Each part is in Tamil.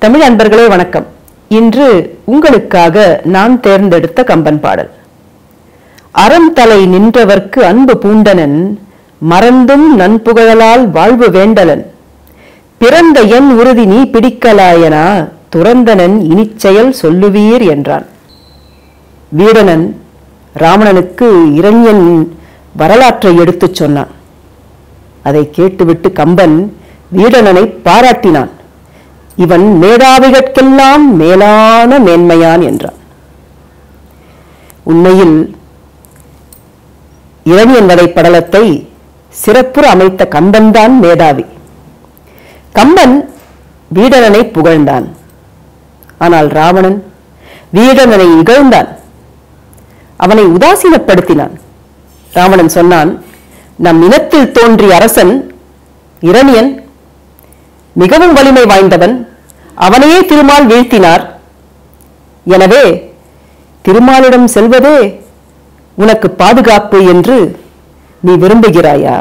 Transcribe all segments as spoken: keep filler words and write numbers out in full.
தமிழ் அன்பர்களே வணக்கம். இன்று உங்களுக்காக நான் தேர்ந்தெடுத்த கம்பன் பாடல். அறம் தலை நின்றவர்க்கு அன்பு பூண்டனன், மறந்தும் நன்புகழலால் வாழ்வு வேண்டலன். பிறந்த என் உறுதி நீ பிடிக்கலாயனா, துறந்தனன் இனிச்செயல் சொல்லுவீர் என்றான். வீடணன் ராவணனுக்கு இரண்யன் வரலாற்றை எடுத்துச் சொன்னான். அதை கேட்டுவிட்டு கம்பன் வீடணனை பாராட்டினான். இவன் மேதாவிகட்கெல்லாம் மேலான மேன்மையான் என்றான். உண்மையில் இரணியன் வதை படலத்தை சிறப்புற அமைத்த கம்பன்தான் மேதாவி. கம்பன் வீடணனை புகழ்ந்தான். ஆனால் ராவணன் வீடணனை இகழ்ந்தான், அவனை உதாசீனப்படுத்தினான். ராவணன் சொன்னான், நம் இனத்தில் தோன்றிய அரசன் இரணியன் மிகவும் வலிமை வாய்ந்தவன், அவனையே திருமால் வீழ்த்தினார். எனவே திருமாலிடம் செல்வதே உனக்கு பாதுகாப்பு என்று நீ விரும்புகிறாயா?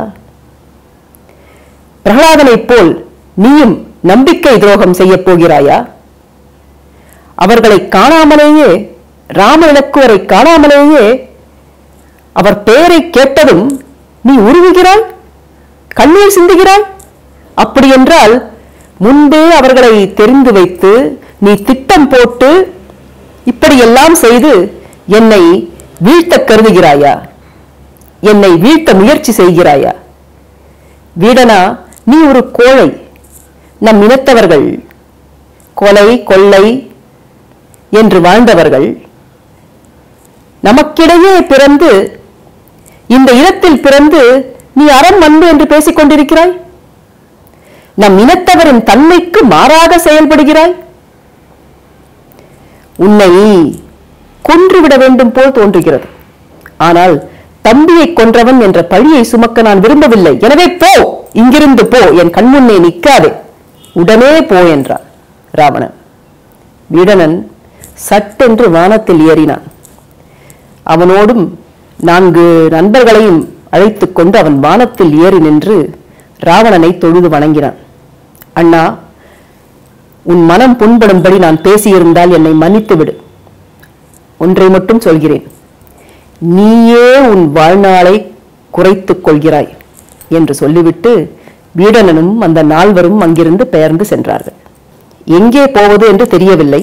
பிரகலாதனைப் போல் நீயும் நம்பிக்கை துரோகம் செய்ய போகிறாயா? அவர்களை காணாமலேயே, ராம இலக்குவரை காணாமலேயே அவர் பெயரை கேட்டதும் நீ உருவுகிறாய், கண்ணீர் சிந்துகிறாய். அப்படி என்றால் முன்பே அவர்களை தெரிந்து வைத்து நீ திட்டம் போட்டு இப்படியெல்லாம் செய்து என்னை வீழ்த்த கருதுகிறாயா? என்னை வீழ்த்த முயற்சி செய்கிறாயா? வீடனா, நீ ஒரு கோழை. நம் இனத்தவர்கள் கொலை கொள்ளை என்று வாழ்ந்தவர்கள். நமக்கிடையே பிறந்து, இந்த இனத்தில் பிறந்து நீ அறம் அன்பு என்று பேசிக் கொண்டிருக்கிறாய். நம் இனத்தவரின் தன்மைக்கு மாறாக செயல்படுகிறாய். உன்னை கொன்றுவிட வேண்டும் போல் தோன்றுகிறது. ஆனால் தம்பியை கொன்றவன் என்ற பழியை சுமக்க நான் விரும்பவில்லை. எனவே போ, இங்கிருந்து போ, என் கண்முன்னே நிற்காதே, உடனே போ என்றான் ராவணன். வீடணன் சட்டென்று வானத்தில் ஏறினான். அவனோடும் நான்கு நண்பர்களையும் அழைத்துக் கொண்டு அவன் வானத்தில் ஏறி நின்று ராவணனை தொழுது வணங்கினான். அண்ணா, உன் மனம் புண்படும்படி நான் பேசியிருந்தால் என்னை மன்னித்து விடு. ஒன்றை மட்டும் சொல்கிறேன், நீயே உன் வாழ்நாளை குறைத்துக் கொள்கிறாய் என்று சொல்லிவிட்டு வீடணனும் அந்த நால்வரும் அங்கிருந்து பெயர்ந்து சென்றார்கள். எங்கே போவது என்று தெரியவில்லை.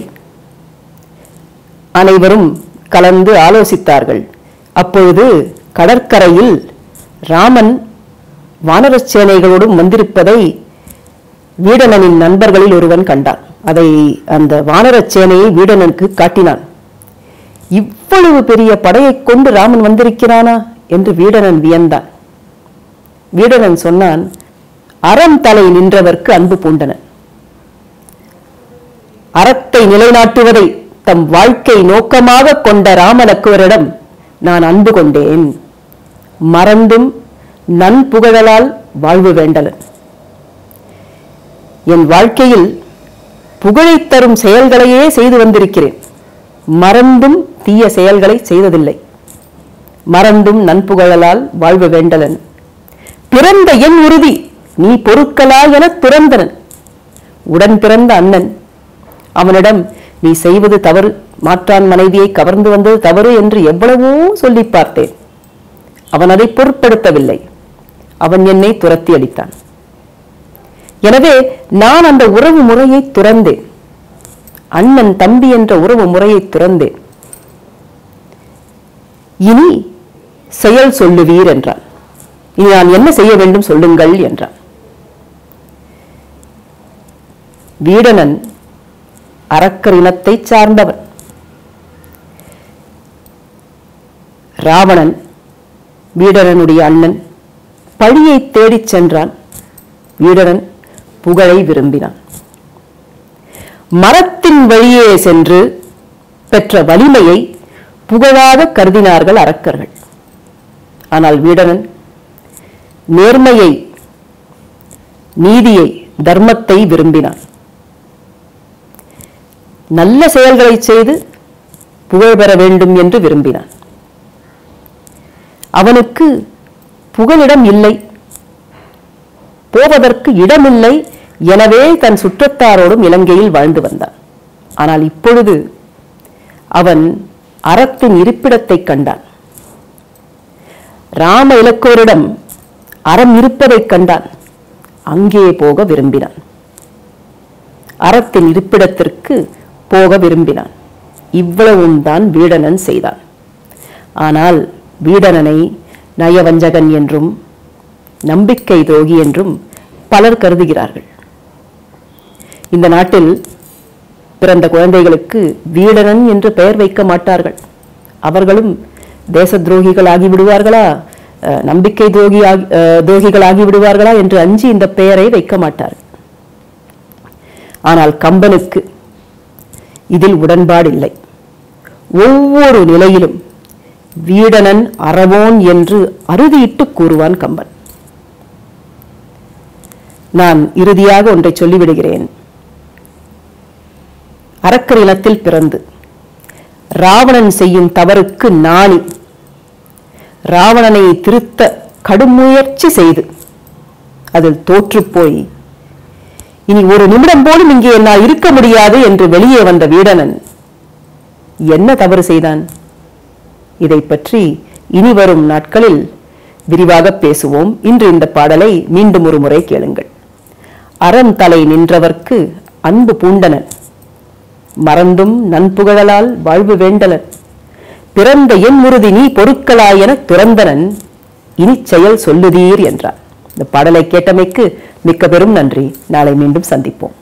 அனைவரும் கலந்து ஆலோசித்தார்கள். அப்பொழுது கடற்கரையில் ராமன் வானர சேனைகளோடும் வந்திருப்பதை வீடணனின் நண்பர்களில் ஒருவன் கண்டான். அதை அந்த வானர சேனையை வீடணனுக்கு காட்டினான். இவ்வளவு பெரிய படையை கொண்டு ராமன் வந்திருக்கிறானா என்று வீடணன் வியந்தான். வீடணன் சொன்னான், அறம் தலை நின்றவர்க்கு அன்பு பூண்டனன். அறத்தை நிலைநாட்டுவதை தம் வாழ்க்கை நோக்கமாக கொண்ட ராமலக்குவரிடம் நான் அன்பு கொண்டேன். மறந்தும் நன்புகழலால் வாழ்வு வேண்டலன். என் வாழ்க்கையில் புகழை தரும் செயல்களையே செய்து வந்திருக்கிறேன். மறந்தும் தீய செயல்களை செய்ததில்லை. மறந்தும் நன்புகழலால் வாழ்வு வேண்டலன். பிறந்த என் உறுதி நீ பொறுக்கலா என துறந்தனன். உடன் பிறந்த அண்ணன், அவனிடம் நீ செய்வது தவறு, மாற்றான் மனைவியை கவர்ந்து வந்தது தவறு என்று எவ்வளவோ சொல்லி பார்த்தேன். அவன் அதை பொருட்படுத்தவில்லை. அவன் என்னை துரத்தி அடித்தான். எனவே நான் அந்த உறவு முறையை துறந்தேன். அண்ணன் தம்பி என்ற உறவு முறையை துறந்தேன். இனி செயல் சொல்லுவீர் என்றான். இனி நான் என்ன செய்ய வேண்டும் சொல்லுங்கள் என்றான். வீடணன் அரக்கர் இனத்தை சார்ந்தவன். ராவணன் வீடணனுடைய அண்ணன். பழியை தேடிச் சென்றான். வீடணன் புகழை விரும்பினான். மரத்தின் வழியே சென்று பெற்ற வலிமையை புகழாக கருதினார்கள் அரக்கர்கள். ஆனால் வீடணன் நேர்மையை, நீதியை, தர்மத்தை விரும்பினான். நல்ல செயல்களை செய்து புகழ் பெற வேண்டும் என்று விரும்பினான். அவனுக்கு புகலிடம் இல்லை, போவதற்கு இடமில்லை, எனவே தன் சுற்றத்தாரோடும் இலங்கையில் வாழ்ந்து வந்தான். ஆனால் இப்பொழுது அவன் அறத்தின் இருப்பிடத்தை கண்டான். ராம இலக்கோரிடம் அறம் இருப்பதைக் கண்டான். அங்கே போக விரும்பினான். அறத்தின் இருப்பிடத்திற்கு போக விரும்பினான். இவ்வளவும் தான் வீடணன் செய்தான். ஆனால் வீடணனை நயவஞ்சகன் என்றும் நம்பிக்கை துரோகி என்றும் பலர் கருதுகிறார்கள். இந்த நாட்டில் பிறந்த குழந்தைகளுக்கு வீடணன் என்று பெயர் வைக்க மாட்டார்கள். அவர்களும் தேச துரோகிகள் ஆகி விடுவார்களா, நம்பிக்கை துரோகி துரோகிகள் ஆகி விடுவார்களா என்று அஞ்சி இந்த பெயரை வைக்க மாட்டார்கள். ஆனால் கம்பனுக்கு இதில் உடன்பாடில்லை. ஒவ்வொரு நிலையிலும் வீடணன் அறவோன் என்று அறுதியிட்டு கூறுவான் கம்பன். நான் இறுதியாக ஒன்றை சொல்லிவிடுகிறேன். அரக்கர் இனத்தில் பிறந்து ராவணன் செய்யும் தவறுக்கு நாணி ராவணனை திருத்த கடும் முயற்சி செய்து அதில் தோற்றுப்போய் இனி ஒரு நிமிடம் போலும் இங்கே என்னால் இருக்க முடியாது என்று வெளியே வந்த வீடணன் என்ன தவறு செய்தான்? இதை பற்றி இனி வரும் நாட்களில் விரிவாக பேசுவோம். இன்று இந்த பாடலை மீண்டும் ஒரு முறை கேளுங்கள். அறம் தலை நின்றவர்க்கு அன்பு பூண்டனன், மறந்தும் நன்புகழலால் வாழ்வு வேண்டலன், பிறந்த என் முருதி நீ பொருட்களாயென துறந்தனன், இனி செயல் சொல்லுதீர் என்றார். இந்த பாடலை கேட்டமைக்கு மிக்க பெரும் நன்றி. நாளை மீண்டும் சந்திப்போம்.